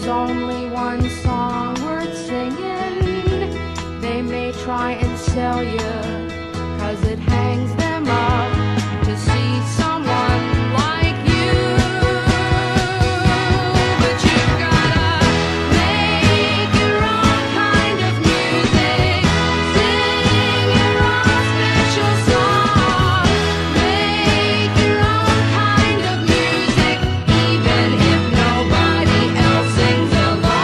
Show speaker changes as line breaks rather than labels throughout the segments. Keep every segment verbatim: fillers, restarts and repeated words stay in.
only one song worth singing. They may try and sell you, 'cause it hangs them up to see someone like you. But you've gotta make your own kind of music, sing your own special song, make your own kind of music, even if nobody else sings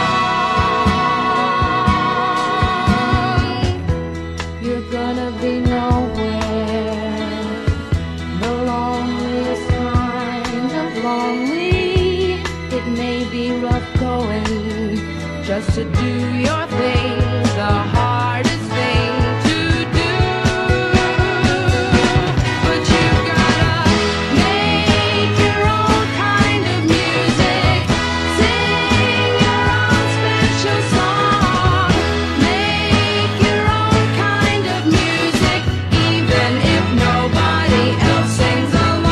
along. You're gonna be nowhere, the loneliest kind of lonely. It may be rough going just to do your thing, the hardest thing to do. But you gotta make your own kind of music, sing your own special song, make your own kind of music, even if nobody else sings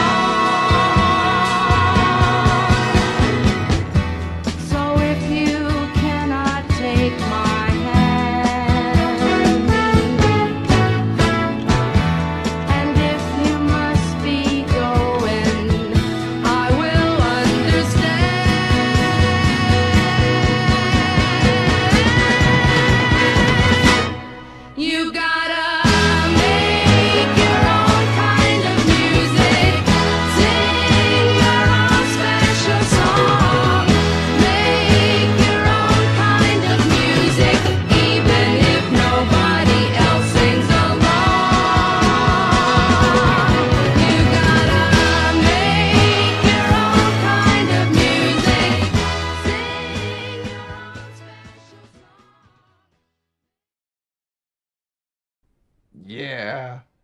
along. So if you cannot take my hand, and if you must be going, I will understand. You gotta make your own kind of music, sing your own special song, make your own kind of music, even if nobody else sings along. You gotta make your own kind of music, sing your own special song.
Yeah.